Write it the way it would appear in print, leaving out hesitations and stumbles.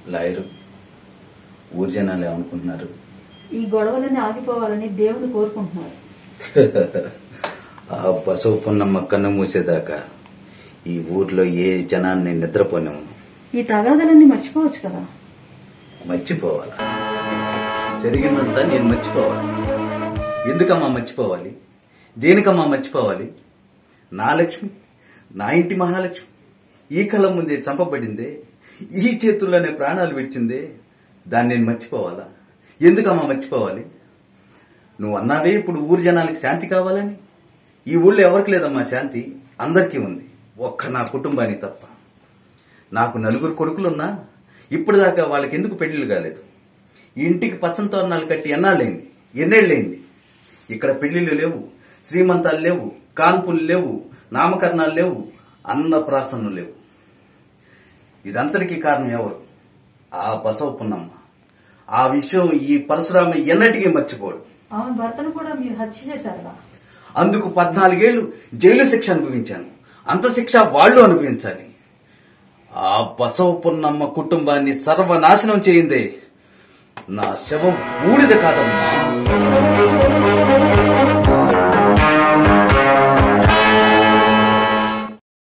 Lawyer ఊరి జనాలు ఏమనుకుంటున్నారు? ఈ గొడవలన్నీ ఆగిపోవాలని దేవుని కోరుకుంటున్నారు. ఆ బసవ పున్నమ్మ కన్ను మూసేదాకా ఈ ఊర్లో ఏ జనాన్ని నిద్రపోనేము. ఈ తగాదాలన్నీ మర్చిపోవచ్చు కదా. మర్చిపోవాలా? జరిగిందంతా నేను మర్చిపోవాలి. ఎందుకమ్మా మర్చిపోవాలి? దేనికమ్మా మర్చిపోవాలి? నా లక్ష్మి, నా ఇంటి మహాలక్ష్మి ఈ కళ్ళ ముందే చంపబడిందే, ఈ చేతుల్లోనే ప్రాణాలు విడిచిందే, దాన్ని నేను మర్చిపోవాలా? ఎందుకమ్మా మర్చిపోవాలి? నువ్వు అన్నావే ఇప్పుడు ఊరి జనాలకి శాంతి కావాలని. ఈ ఊళ్ళో ఎవరికి లేదమ్మా శాంతి, అందరికీ ఉంది. ఒక్క నా కుటుంబానికి తప్ప. నాకు 4 కొడుకులున్నా ఇప్పటిదాకా వాళ్ళకి ఎందుకు పెళ్లిళ్ళు కాలేదు? ఈ ఇంటికి పచ్చని తోరణాలు కట్టి ఎన్నేళ్లైంది? ఇక్కడ పెళ్లిళ్ళు లేవు, శ్రీమంతాలు లేవు, కాన్పులు లేవు, నామకరణాలు లేవు, అన్నప్రాసనలు లేవు. ఇదంతటికీ కారణం ఎవరు? ఆ బసవ పున్నమ్మ. ఆ విషయం ఈ పరశురామ ఎన్నటికీ మర్చిపోడు. ఆమె భర్తను కూడా మీరు హత్య చేశారుగా. అందుకు 14 ఏళ్లు జైలు శిక్ష అనుభవించాను. అంత శిక్ష వాళ్ళు అనుభవించాలి. ఆ బసవ పున్నమ్మ కుటుంబాన్ని సర్వనాశనం చేయిందే నా శవం బూడిద కాదమ్మా.